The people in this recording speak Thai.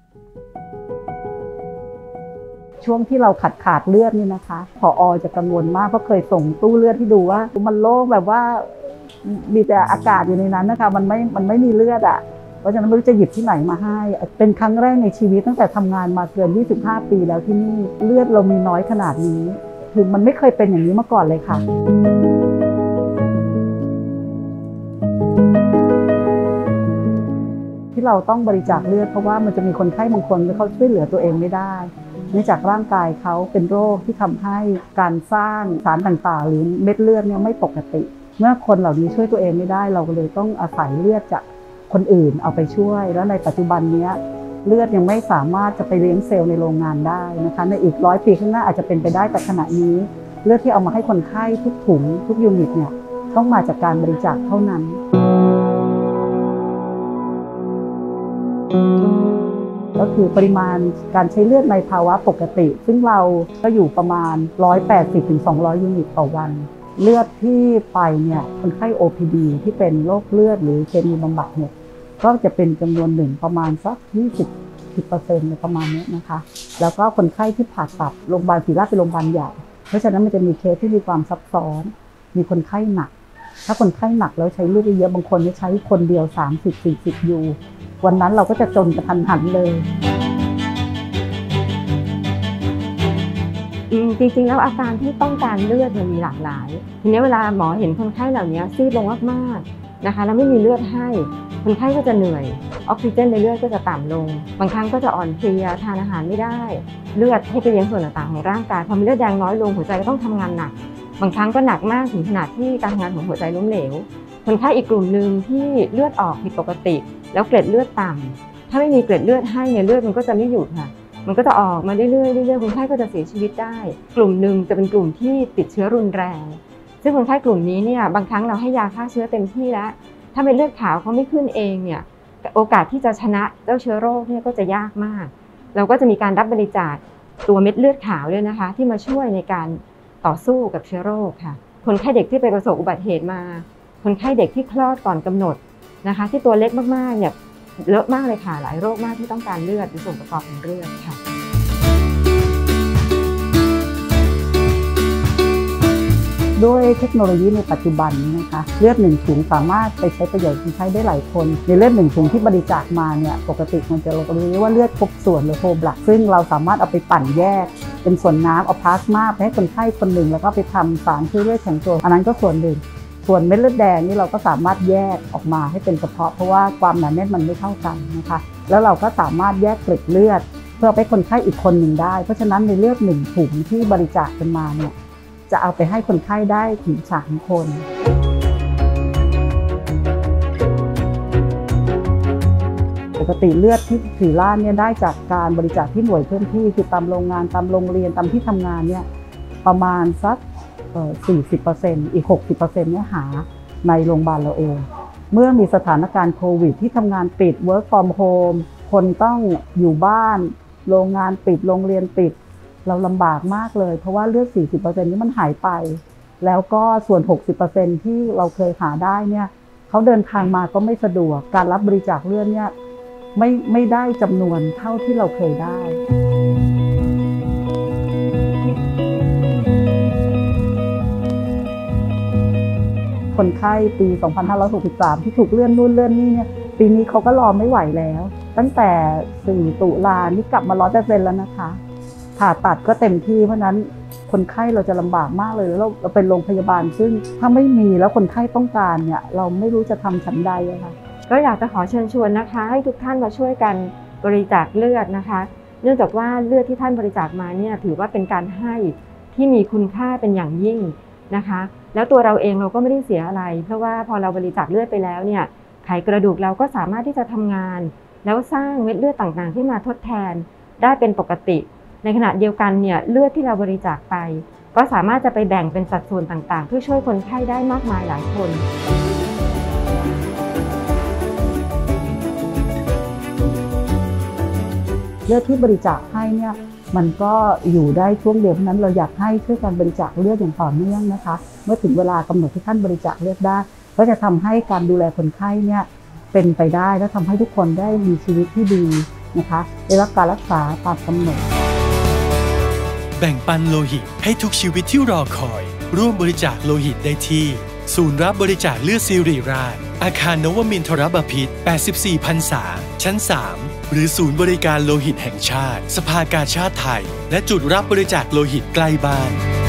ช่วงที่เราขาดเลือดนี่นะคะผอ.จะกังวลมากเพราะเคยส่งตู้เลือดที่ดูว่ามันโล่งแบบว่ามีแต่อากาศอยู่ในนั้นนะคะมันไม่มีเลือดอ่ะเพราะฉะนั้นไม่รู้จะหยิบที่ไหนมาให้เป็นครั้งแรกในชีวิตตั้งแต่ทำงานมาเกิน25 ปีแล้วที่นี่เลือดเรามีน้อยขนาดนี้คือมันไม่เคยเป็นอย่างนี้มาก่อนเลยค่ะที่เราต้องบริจาคเลือดเพราะว่ามันจะมีคนไข้บางคนที่เขาช่วยเหลือตัวเองไม่ได้เนื่องจากร่างกายเขาเป็นโรคที่ทำให้การสร้างสารต่างๆหรือเม็ดเลือดเนี่ยไม่ปกติเมื่อคนเหล่านี้ช่วยตัวเองไม่ได้เราก็เลยต้องอาศัยเลือดจากคนอื่นเอาไปช่วยแล้วในปัจจุบันนี้เลือดยังไม่สามารถจะไปเลี้ยงเซลล์ในโรงงานได้นะคะในอีก100 ปีข้างหน้าอาจจะเป็นไปได้แต่ขณะนี้เลือดที่เอามาให้คนไข้ทุกถุงทุกยูนิตเนี่ยต้องมาจากการบริจาคเท่านั้นก็คือปริมาณการใช้เลือดในภาวะปกติซึ่งเราก็อยู่ประมาณ180-200 ยูนิตต่อวันเลือดที่ไปเนี่ยคนไข้ OPD ที่เป็นโรคเลือดหรือเคมีบำบัดเนี่ยก็จะเป็นจำนวนหนึ่งประมาณสัก10% ประมาณนี้นะคะแล้วก็คนไข้ที่ผ่าตัดโรงพยาบาลศิริราชเป็นโรงพยาบาลใหญ่เพราะฉะนั้นมันจะมีเคสที่มีความซับซ้อนมีคนไข้หนักถ้าคนไข้หนักแล้วใช้เลือดเยอะบางคนใช้คนเดียว30-40 ยูวันนั้นเราก็จะจนกระทันหันเลยจริงๆแล้วอาการที่ต้องการเลือดมีหลากหลายทีนี้เวลาหมอเห็นคนไข้เหล่านี้ซีดลงมากๆนะคะแล้วไม่มีเลือดให้คนไข้ก็จะเหนื่อยออกซิเจนในเลือดก็จะต่ำลงบางครั้งก็จะอ่อนเพลียทานอาหารไม่ได้เลือดให้ไปเลี้ยงส่วนต่างๆของร่างกายพอมีเลือดแดงน้อยลงหัวใจก็ต้องทำงานหนักบางครั้งก็หนักมากถึงขนาดที่การทำงานของหัวใจล้มเหลวคนไข้อีกกลุ่มหนึ่งที่เลือดออกผิดปกติแล้วเกล็ดเลือดต่ำถ้าไม่มีเกล็ดเลือดให้เนี่ยเลือดมันก็จะไม่หยุดค่ะมันก็จะออกมาเรื่อยๆคนไข้ก็จะเสียชีวิตได้กลุ่มหนึ่งจะเป็นกลุ่มที่ติดเชื้อรุนแรงซึ่งคนไข้กลุ่มนี้เนี่ยบางครั้งเราให้ยาฆ่าเชื้อเต็มที่แล้วถ้าเป็นเลือดขาวเขาไม่ขึ้นเองเนี่ยโอกาสที่จะชนะเจ้าเชื้อโรคเนี่ยก็จะยากมากเราก็จะมีการรับบริจาคตัวเม็ดเลือดขาวด้วยนะคะที่มาช่วยในการต่อสู้กับเชื้อโรคค่ะคนไข้เด็กที่ไปประสบอุบัติเหตุมาคนไข้เด็กที่คลอดก่อนกำหนดนะคะที่ตัวเล็กมากๆเนี่ยเยอะมากเลยค่ะหลายโรคมากที่ต้องการเลือดหรือส่วนประกอบของเลือดค่ะด้วยเทคโนโลยีในปัจจุบันนี้นะคะเลือด1 ถุงสามารถไปใช้ประโยชน์ใช้ได้หลายคนในเลือด1 ถุงที่บริจาคมาเนี่ยปกติมันจะเราเรียกว่าเลือดครบส่วนหรือโฮลบลัดซึ่งเราสามารถเอาไปปั่นแยกเป็นส่วนน้ำเอาพลาสมาไปให้คนไข้คนหนึ่งแล้วก็ไปทำสารช่วยเลือดแข็งตัวอันนั้นก็ส่วนหนึ่งส่วนเม็ดเลือดแดงนี่เราก็สามารถแยกออกมาให้เป็นเฉพาะเพราะว่าความหนาแน่นมันไม่เท่ากันนะคะแล้วเราก็สามารถแยกเกล็ดเลือดเพื่อไปคนไข้อีกคนหนึ่งได้เพราะฉะนั้นในเลือด1 ถุงที่บริจาคกันมาเนี่ยจะเอาไปให้คนไข้ได้ถึง3 คนปกติเลือดที่ศิริราชเนี่ยได้จากการบริจาคที่หน่วยพื้นที่คือตามโรงงานตามโรงเรียนตามที่ทำงานเนี่ยประมาณสัก40%อีก 60% เนี่ยหาในโรงพยาบาลเราเองเมื่อมีสถานการณ์โควิดที่ทำงานปิด work from home คนต้องอยู่บ้านโรงงานปิดโรงเรียนปิดเราลำบากมากเลยเพราะว่าเลือด 40% นี้มันหายไปแล้วก็ส่วน 60% ที่เราเคยหาได้เนี่ยเขาเดินทางมาก็ไม่สะดวกการรับบริจาคเลือดเนี่ยไม่ได้จำนวนเท่าที่เราเคยได้คนไข้ปี 2563 ที่ถูกเลื่อนนู่นเลื่อนนี่เนี่ยปีนี้เขาก็รอไม่ไหวแล้วตั้งแต่4 ตุลานี่กลับมา 100% แล้วนะคะผ่าตัดก็เต็มที่เพราะนั้นคนไข้เราจะลำบากมากเลยแล้วเราเป็นโรงพยาบาลซึ่งถ้าไม่มีแล้วคนไข้ต้องการเนี่ยเราไม่รู้จะทำฉันใดค่ะก็อยากจะขอเชิญชวนนะคะให้ทุกท่านมาช่วยกันบริจาคเลือดนะคะเนื่องจากว่าเลือดที่ท่านบริจาคมาเนี่ยถือว่าเป็นการให้ที่มีคุณค่าเป็นอย่างยิ่งนะคะแล้วตัวเราเองเราก็ไม่ได้เสียอะไรเพราะว่าพอเราบริจาคเลือดไปแล้วเนี่ยไขกระดูกเราก็สามารถที่จะทำงานแล้วสร้างเม็ดเลือดต่างๆที่มาทดแทนได้เป็นปกติในขณะเดียวกันเนี่ยเลือดที่เราบริจาคไปก็สามารถจะไปแบ่งเป็นสัดส่วนต่างๆเพื่อช่วยคนไข้ได้มากมายหลายคนเลือดที่บริจาคให้เนี่ยมันก็อยู่ได้ช่วงเดียวเพราะนั้นเราอยากให้ช่วยการบริจาคเลือดอย่างต่อเนื่องนะคะเมื่อถึงเวลากำหนดที่ท่านบริจาคเลือดได้ก็จะทำให้การดูแลคนไข้เนี่ยเป็นไปได้และทำให้ทุกคนได้มีชีวิตที่ดีนะคะได้รับการรักษาตามกำหนดแบ่งปันโลหิตให้ทุกชีวิตที่รอคอยร่วมบริจาคโลหิตได้ที่ศูนย์รับบริจาคเลือดศิริราชอาคารนวมินทรบพิตร84พรรษาชั้น 3 หรือศูนย์บริการโลหิตแห่งชาติสภากาชาดไทยและจุดรับบริจาคโลหิตใกล้บ้าน